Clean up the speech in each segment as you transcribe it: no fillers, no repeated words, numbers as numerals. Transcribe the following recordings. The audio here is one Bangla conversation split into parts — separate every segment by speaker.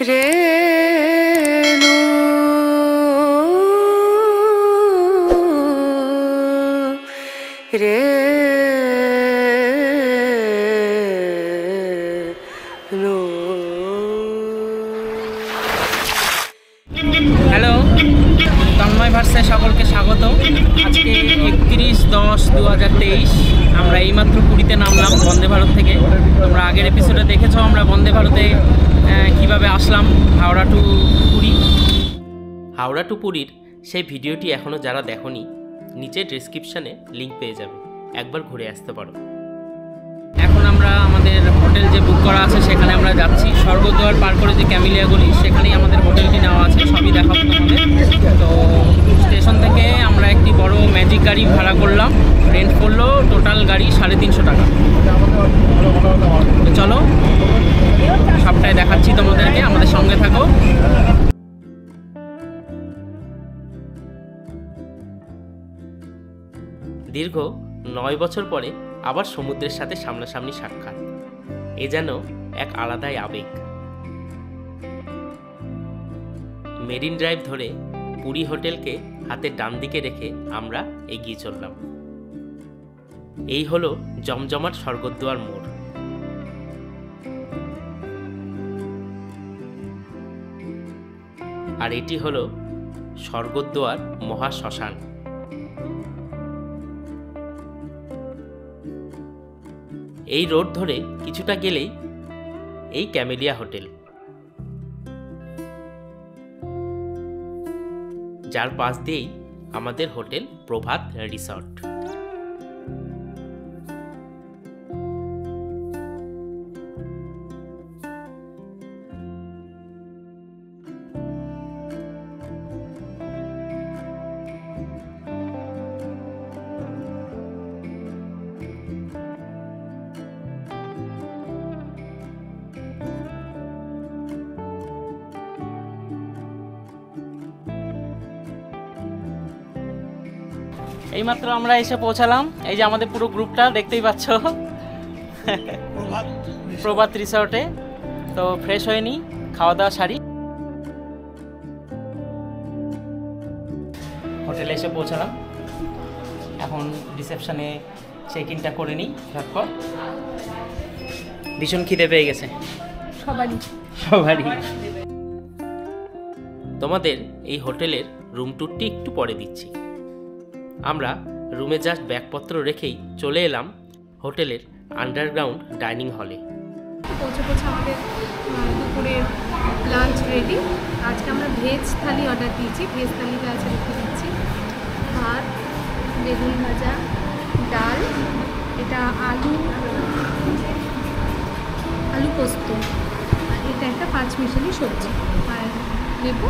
Speaker 1: রেণু রেণু।
Speaker 2: হ্যালো, তন্ময় ভার্সে সকলকে স্বাগত। আজকে 31/10/2023 আমরা এইমাত্র পুরীতে নামলাম বন্দে ভারত থেকে। তোমরা আগের এপিসোডে দেখেছো আমরা বন্দে ভারতে কিভাবে আসলাম হাওড়া টু পুরীর সেই ভিডিওটি এখনও যারা দেখোনি নিচে ডেসক্রিপশানে লিঙ্ক পেয়ে যাবে, একবার ঘুরে আসতে পারো। এখন আমরা আমাদের হোটেল যে বুক করা আছে সেখানে আমরা যাচ্ছি। স্বর্গদ্বার পার করে যে ক্যামিলিয়া গলি সেখানেই আমাদের হোটেলটি নেওয়া আছে, সবই দেখাবো তোমাদের। তো স্টেশন থেকে আমরা একটি বড় ম্যাজিক গাড়ি ভাড়া করলাম, রেন্ট করলো টোটাল গাড়ি 350 টাকা। তো চলো সবটাই দেখাচ্ছি তোমাদেরকে, আমাদের সঙ্গে থাকো। দীর্ঘ 9 বছর পরে আবার সমুদ্রের সাথে সামনাসামনি সাক্ষাৎ, এ যেন এক আলাদাই আবেগ। মেরিন ড্রাইভ ধরে পুরী হোটেলকে হাতের ডান দিকে রেখে আমরা এগিয়ে চললাম। এই হলো জমজমাট স্বর্গদ্বার মোড়। আর এটি হলো স্বর্গদ্বার মহাশ্মশান। এই রোড ধরে কিছুটা গেলেই এই ক্যামেলিয়া হোটেল, যার পাশ দিয়েই আমাদের হোটেল প্রভাত রিসর্ট। এইমাত্র আমরা এসে পৌঁছালাম। এই যে আমাদের পুরো গ্রুপটা দেখতেই পাচ্ছ প্রভাত রিসর্টে। তো ফ্রেশ হয়ে নিই, খাওয়া দাওয়া সারি। হোটেলে এসে পৌঁছালাম, এখন রিসেপশনে চেক ইনটা করে নিই ঝটপট। ভীষণ খিদে পেয়ে গেছে সবারই। তোমাদের এই হোটেলের রুম ট্যুরটি একটু পরে দিচ্ছি। আমরা রুমে জাস্ট ব্যাগপত্র রেখেই চলে এলাম হোটেলের আন্ডারগ্রাউন্ড ডাইনিং হলে।
Speaker 3: পৌঁছে আমাদের দুপুরের লাঞ্চ রেডি। আজকে আমরা ভেজ থালি অর্ডার দিয়েছি। ভেজ থালিতে আছে রেখে দিচ্ছি ভাত, বেগুন ভাজা, ডাল, এটা আলু পোস্ত, আর এটা একটা 5 মিশালি সবজি, আর লেবু।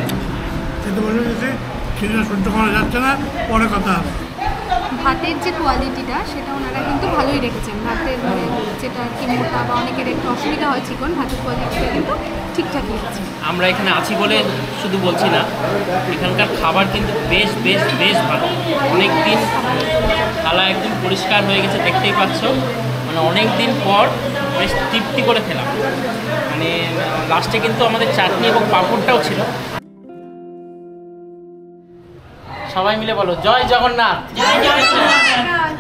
Speaker 4: সহ্য করা যাচ্ছে না, পরে কথা।
Speaker 3: ভাতের যে কোয়ালিটিটা সেটা ওনারা কিন্তু ভালোই রেখেছেন। ভাতের যেটা আর কি মোটা বা অনেকের একটু অসুবিধা হয় চিকন, ভাতের কোয়ালিটিটা কিন্তু ঠিকঠাকই আছে।
Speaker 2: আমরা এখানে আছি বলে শুধু বলছি না, এখানকার খাবার কিন্তু বেশ বেশ বেশ ভালো। অনেক দিন থালা একদম পরিষ্কার হয়ে গেছে, দেখতেই পাচ্ছ। মানে অনেক দিন পর বেশ তৃপ্তি করে খেলাম। মানে লাস্টে কিন্তু আমাদের চাটনি এবং পাঁপড়টাও ছিল। সবাই মিলে বলো জয় জগন্নাথ। জয় জগন্নাথ।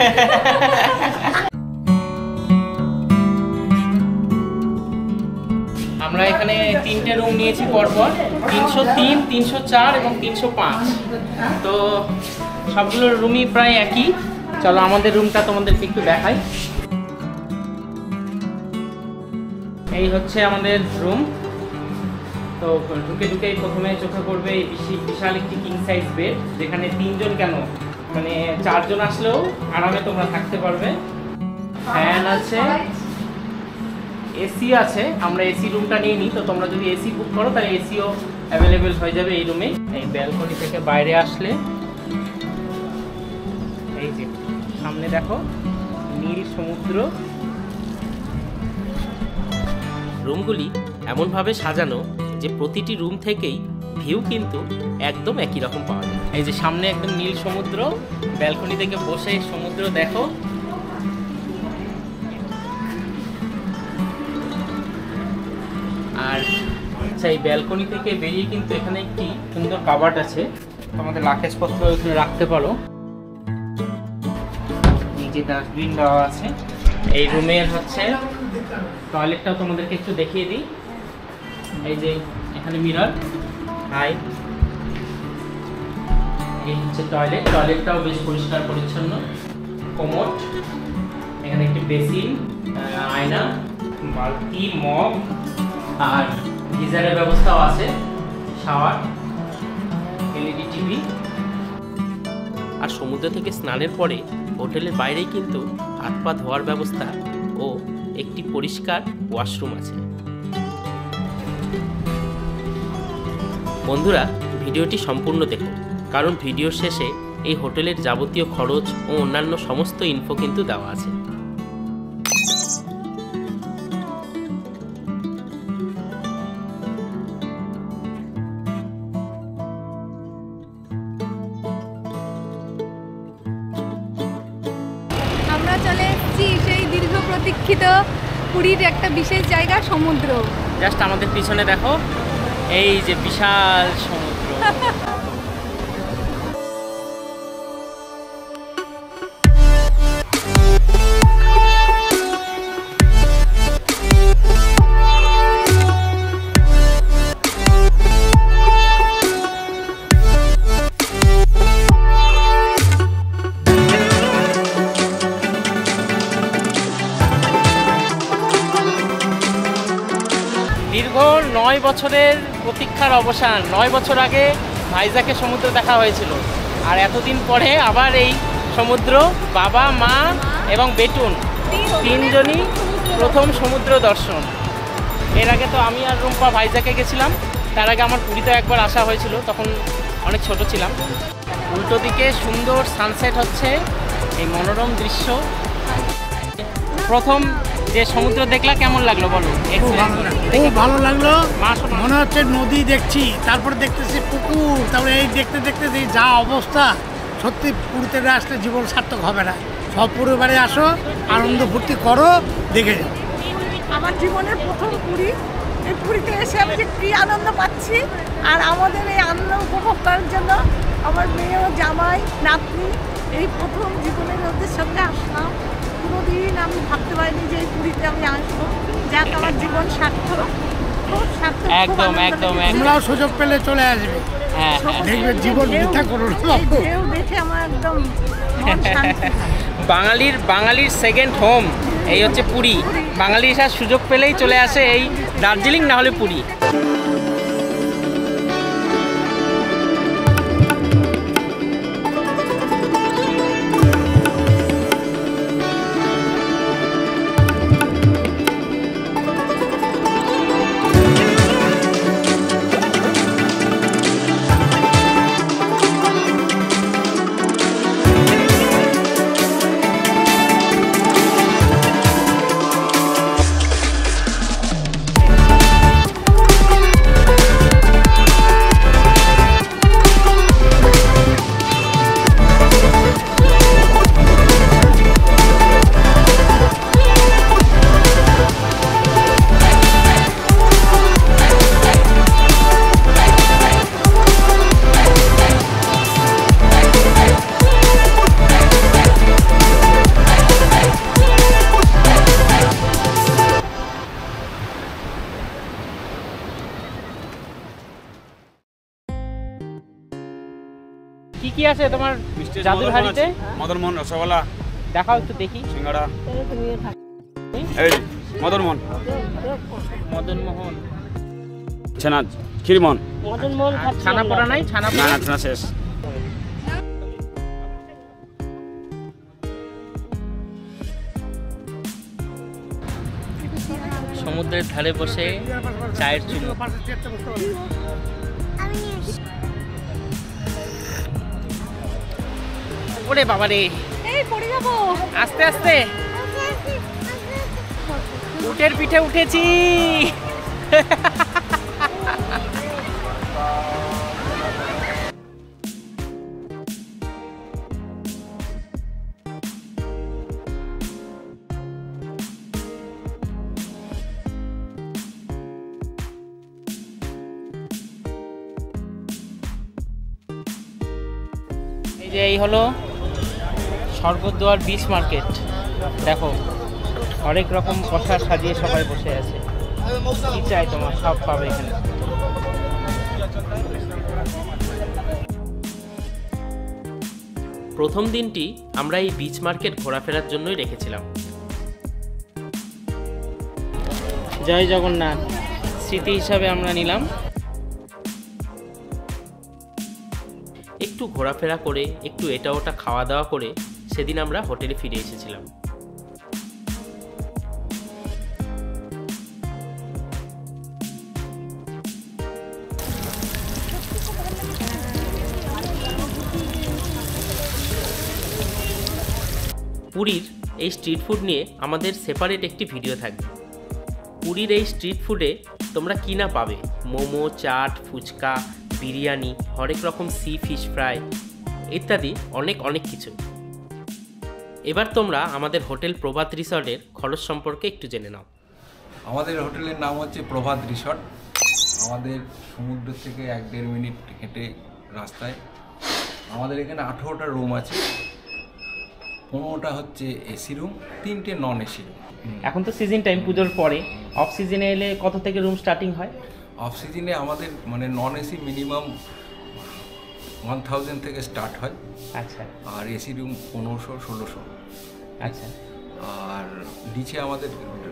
Speaker 2: আমরা এখানে 3টে রুম নিয়েছি পরপর, 303, 304 এবং 305। তো সবগুলো রুমই প্রায় একই। চলো আমাদের রুমটা তোমাদেরকে একটু দেখাই। এই হচ্ছে আমাদের রুম। তো ঢুকেই প্রথমে চোখে পড়বে এই বিশাল একটি কিং সাইজ বেড, যেখানে 3 জন কেন মানে 4 জন আসলেও আরামে তোমরা থাকতে পারবে। ফ্যান আছে, এসি আছে। আমরা এসি রুমটা নিয়ে নিই, তো তোমরা যদি এসি বুক করো তাহলে এসিও অ্যাভেলেবেল হয়ে যাবে এই রুমে। এই ব্যালকনি থেকে বাইরে আসলে এই যে সামনে দেখো নীল সমুদ্র। রুমগুলি এমনভাবে সাজানো যে প্রতিটি রুম থেকেই ভিউ কিন্তু একদম একই রকম পাওয়া যায়। এই যে সামনে একদম নীল সমুদ্র, ব্যালকনি থেকে বসে সমুদ্র দেখো। আর আচ্ছা, এই ব্যালকনি থেকে বেরিয়ে কিন্তু এখানে একটি সুন্দর কাবার্ড আছে, তোমাদের লাগেজপত্র এখানে রাখতে পারো। নিচে ডাস্টবিন দেওয়া আছে। এই রুমের হচ্ছে টয়লেটটাও তোমাদেরকে একটু দেখিয়ে দিই। এই যে এখানে মিরর, হাই, এই হচ্ছে টয়লেট। টয়লেটটাও বেশ পরিষ্কার পরিচ্ছন্ন। কোমোড, এখানে একটি বেসিন, আয়না, বালতি, মগ আর গিজারের ব্যবস্থাও আছে, শাওয়ার, এলইডি টিভি। আর সমুদ্র থেকে স্নানের পরে হোটেলের বাইরেই কিন্তু হাত পা ধোয়ার ব্যবস্থা ও একটি পরিষ্কার ওয়াশরুম আছে। বন্ধুরা, ভিডিওটি সম্পূর্ণ দেখুন, কারণ ভিডিওর শেষে এই হোটেলের যাবতীয় খরচ ও অন্যান্য সমস্ত ইনফো কিন্তু দেওয়া আছে।
Speaker 3: আমরা চলে এসেছি সেই দীর্ঘ প্রতীক্ষিত পুরীর একটা বিশেষ জায়গা, সমুদ্র।
Speaker 2: জাস্ট আমাদের পিছনে দেখো, এই যে বিশাল সমুদ্র। দীর্ঘ 9 বছরের প্রতীক্ষার অবসান। 9 বছর আগে ভাইজ্যাকে সমুদ্র দেখা হয়েছিল, আর এতদিন পরে আবার এই সমুদ্র, বাবা, মা এবং বেটুন তিনজনই প্রথম সমুদ্র দর্শন। এর আগে তো আমি আর রুম্পা ভাইজ্যাকে গেছিলাম, তার আগে আমার পুরীতে একবার আসা হয়েছিল, তখন অনেক ছোট ছিলাম। উল্টো দিকে সুন্দর সানসেট হচ্ছে, এই মনোরম দৃশ্য। প্রথম যে সমুদ্র দেখলা, কেমন লাগলো বলো?
Speaker 4: খুব ভালো লাগলো। মনে হচ্ছে নদী দেখছি, তারপরে দেখতেছি পুকুর, তারপরে এই দেখতে দেখতে এই যা অবস্থা, সত্যি পুরীতে আসলে জীবন সার্থক হবে না। সব পরিবারে আসো, আনন্দ ফুর্তি করো, দেখে যাও।
Speaker 5: আমার জীবনের প্রথম পুরী। এই পুরীতে এসে আমি যে কি আনন্দ পাচ্ছি, আর আমাদের এই আনন্দ উপভোগ করার জন্য আমার মেয়ে ও জামাই নাতনি এই প্রথম জীবনের ওদের সঙ্গে আসলাম। কোনোদিন আমি ভাবতে পারিনি যে এই পুরীতে আমি আসবো। যাক, আমার জীবন সার্থক, খুব সার্থক।
Speaker 2: একদম একদম।
Speaker 4: তোমরাও সুযোগ পেলে চলে আসবে,
Speaker 2: হ্যাঁ,
Speaker 4: দেখবে জীবন বৃথা করো না।
Speaker 5: ঢেউ দেখে আমার একদম মন শান্তি হয়।
Speaker 2: বাঙালির সেকেন্ড হোম এই হচ্ছে পুরী। বাঙালি আসার সুযোগ পেলেই চলে আসে এই দার্জিলিং, না হলে পুরী। কি কি আছে তোমার জাদুর হাড়িতে?
Speaker 6: মদন মোহন রসগোল্লা
Speaker 2: দেখাও একটু দেখি।
Speaker 6: সিঙ্গাড়া, এই মদন মোহন,
Speaker 2: মদন মোহন,
Speaker 6: ছানা, ক্ষীরমোহন।
Speaker 2: ছানা পড়া নাই? ছানা
Speaker 6: না না, ছানা শেষ।
Speaker 2: সমুদ্রের ধারে বসে চায়ের চুমুক। ওরে বাবা রে,
Speaker 5: এই পড়ে যাবো।
Speaker 2: আস্তে আস্তে। উটের পিঠে উঠেছি। যে এই হলো স্বর্গদ্বার বিচ মার্কেট। দেখো অনেক রকম কষা সাজিয়ে সবাই বসে আছে, কি চাই তোমার সব পাবে এখানে। প্রথম দিনটি আমরা এই বিচ মার্কেট ঘোরাফেরার জন্যই রেখেছিলাম। জয় জগন্নাথ স্মৃতি হিসাবে আমরা নিলাম। একটু ঘোরাফেরা করে একটু এটা ওটা খাওয়া দাওয়া করে সেদিন আমরা হোটেলে ফিরে এসেছিলাম। পুরীর এই স্ট্রিট ফুড নিয়ে আমাদের সেপারেট একটি ভিডিও থাকবে। পুরীর এই স্ট্রিট ফুডে তোমরা কি না পাবে, মোমো, চাট, ফুচকা, বিরিয়ানি, হরেক রকম সি ফিশ ফ্রাই ইত্যাদি অনেক অনেক কিছু। এবার তোমরা আমাদের হোটেল প্রভাত রিসর্টের খরচ সম্পর্কে একটু জেনে নাও।
Speaker 7: আমাদের হোটেলের নাম হচ্ছে প্রভাত রিসর্ট। আমাদের সমুদ্র থেকে 1-1.5 মিনিট হেঁটে রাস্তায়। আমাদের এখানে 18টা রুম আছে, 15টা হচ্ছে এসি রুম, 3টে নন এসি রুম।
Speaker 2: এখন তো সিজন টাইম, পুজোর পরে অফ সিজনে এলে কত থেকে রুম স্টার্টিং হয়?
Speaker 7: অফ সিজনে আমাদের মানে নন এসি মিনিমাম 1000 থেকে স্টার্ট হয়।
Speaker 2: আচ্ছা।
Speaker 7: আর এসি রুম 1500-1600।
Speaker 2: আচ্ছা।
Speaker 7: আর নিচে আমাদের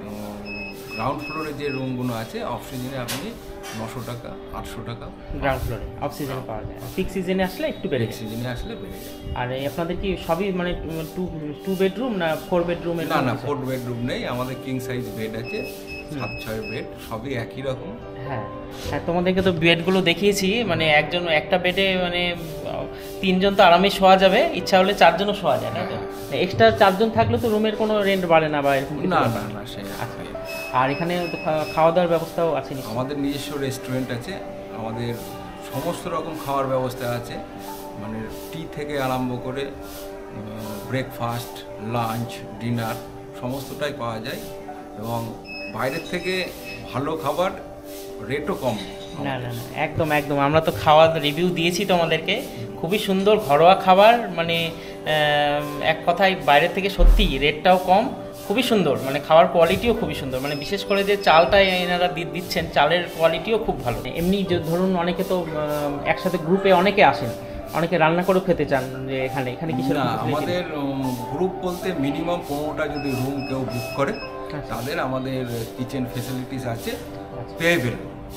Speaker 7: গ্রাউন্ড ফ্লোরে যে রুমগুলো আছে অফ সিজনে আপনি 900 টাকা 800 টাকা
Speaker 2: গ্রাউন্ড ফ্লোরে অফ সিজনে পাওয়া যায়। পিক সিজনে আসলে একটু বেড়ে যায়।
Speaker 7: সিজনে আসলে বেড়ে যায়।
Speaker 2: আর আপনাদের কি সবই মানে 2 বেডরুম না 4 বেডরুম?
Speaker 7: না 4 বেডরুম নেই, আমাদের কিং সাইজ বেড আছে, 7-6 বেড, সবই একই রকম।
Speaker 2: হ্যাঁ হ্যাঁ, তোমাদেরকে তো বেডগুলো দেখিয়েছি, মানে একটা বেডে মানে 3 জন তো আরামে শোয়া যাবে, ইচ্ছা হলে 4 জনও শোয়া যায়, তাই তো? এক্সট্রা 4 জন থাকলে তো রুমের কোনো রেন্ট বাড়ে না বা এরকম?
Speaker 7: না সে।
Speaker 2: আর এখানে খাওয়া দাওয়ার ব্যবস্থাও আছে?
Speaker 7: আমাদের নিজস্ব রেস্টুরেন্ট আছে, আমাদের সমস্ত রকম খাওয়ার ব্যবস্থা আছে, মানে টি থেকে আরম্ভ করে ব্রেকফাস্ট, লাঞ্চ, ডিনার সমস্তটাই পাওয়া যায়। এবং বাইরের থেকে ভালো খাবার, রেটও কম।
Speaker 2: না একদম একদম, আমরা তো খাওয়ার রিভিউ দিয়েছি তোমাদেরকে, খুবই সুন্দর ঘরোয়া খাবার, মানে এক কথায় বাইরের থেকে সত্যি রেটটাও কম, খুবই সুন্দর, মানে খাওয়ার কোয়ালিটিও খুবই সুন্দর, মানে বিশেষ করে যে চালটা এনারা দিচ্ছেন, চালের কোয়ালিটিও খুব ভালো। এমনি যে ধরুন অনেকে তো একসাথে গ্রুপে অনেকে আসেন, অনেকে রান্না করেও খেতে চান যে এখানে কি
Speaker 7: না, আমাদের গ্রুপ বলতে মিনিমাম 15টা যদি রুম কেউ বুক করে তাদের আমাদের কিচেন ফেসিলিটিস আছে, পেয়েবেল।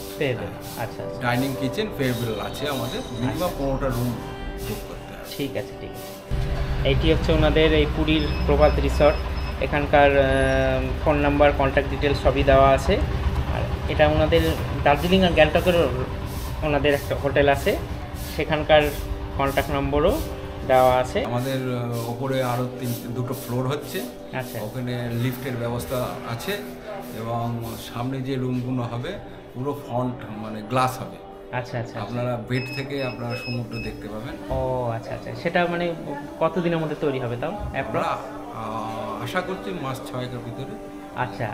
Speaker 7: আচ্ছা, ডাইনিং কিচেন পেয়েবেল আছে আমাদের, মিনিমাম 15টা রুম বুক করতে হবে।
Speaker 2: ঠিক আছে। এইটি হচ্ছে ওনাদের এই পুরীর প্রভাত রিসর্ট। এখানকার ফোন নাম্বার, কন্ট্যাক্ট ডিটেলস সবই দেওয়া আছে। আর এটা ওনাদের দার্জিলিং আর গ্যাংটকেরও ওনাদের একটা হোটেল আছে, সেখানকার কন্ট্যাক্ট নম্বরও দেওয়া আছে।
Speaker 7: আমাদের ওপরে আরও 2টো ফ্লোর হচ্ছে।
Speaker 2: আচ্ছা।
Speaker 7: ওখানে লিফটের ব্যবস্থা আছে এবং সামনে যে রুমগুলো হবে পুরো ফ্রন্ট মানে গ্লাস হবে।
Speaker 2: আচ্ছা।
Speaker 7: আপনারা বেড থেকে আপনারা সমুদ্র দেখতে পাবেন।
Speaker 2: ও আচ্ছা, সেটা মানে কতদিনের মধ্যে তৈরি হবে তাও?
Speaker 7: আমরা আশা করছি মাস 6-এর ভিতরে।
Speaker 2: আচ্ছা।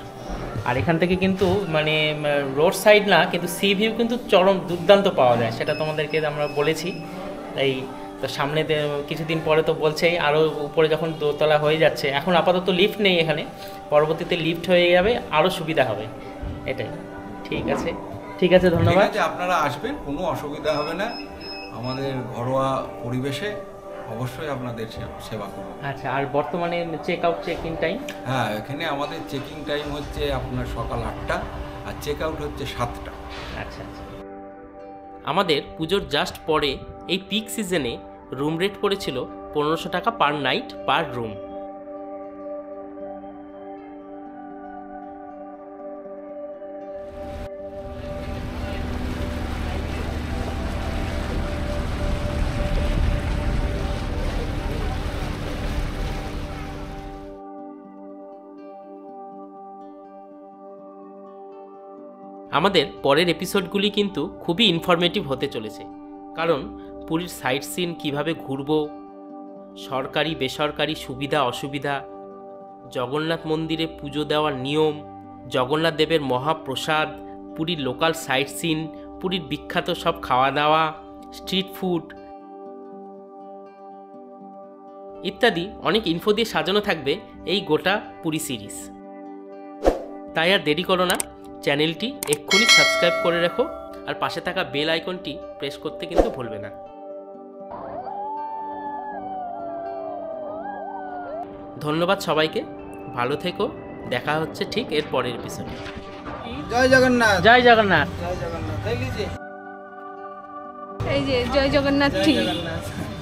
Speaker 2: আর এখান থেকে কিন্তু মানে রোড সাইড না, কিন্তু সি ভিউ কিন্তু চরম দুর্দান্ত পাওয়া যায়, সেটা তোমাদেরকে আমরা বলেছি। এই তো সামনে কিছুদিন পরে তো বলছেই আরও উপরে যখন দোতলা হয়ে যাচ্ছে, এখন আপাতত লিফট নেই এখানে, পরবর্তীতে লিফট হয়ে যাবে, আরও সুবিধা হবে, এটাই। ঠিক আছে, ধন্যবাদ।
Speaker 7: আপনারা আসবেন, কোনো অসুবিধা হবে না, আমাদের ঘরোয়া পরিবেশে অবশ্যই আপনাদের সেবা করব।
Speaker 2: আচ্ছা, আর বর্তমানে check out check in time?
Speaker 7: হ্যাঁ, এখানে আমাদের চেকিং টাইম হচ্ছে আপনার সকাল 8টা আর চেক আউট হচ্ছে 7টা।
Speaker 2: আচ্ছা। আমাদের পুজোর জাস্ট পরে এই পিক সিজনে রুম রেট পড়েছিল 1500 টাকা পার নাইট পার রুম। আমাদের পরের এপিসোডগুলি কিন্তু খুবই ইনফরমেটিভ হতে চলেছে, কারণ পুরীর সাইট সিন কীভাবে ঘুরব, সরকারি বেসরকারি সুবিধা অসুবিধা, জগন্নাথ মন্দিরে পুজো দেওয়ার নিয়ম, জগন্নাথ দেবের মহাপ্রসাদ, পুরীর লোকাল সাইট সিন, পুরীর বিখ্যাত সব খাওয়া দাওয়া, স্ট্রিট ফুড, ইত্যাদি অনেক ইনফো দিয়ে সাজানো থাকবে এই গোটা পুরী সিরিজ। তাই আর দেরি করো না, চ্যানেলটি এক্ষুনি সাবস্ক্রাইব করে রাখো আর পাশে থাকা বেল আইকনটি প্রেস করতে কিন্তু ভুলবে না। ধন্যবাদ সবাইকে, ভালো থেকো, দেখা হচ্ছে ঠিক এর পরের এপিসোডে।
Speaker 1: জয় জগন্নাথ।
Speaker 2: জয় জগন্নাথ।
Speaker 1: জয় জগন্নাথ।
Speaker 3: এই যে জয় জগন্নাথ ঠিক।
Speaker 1: জগন্নাথ।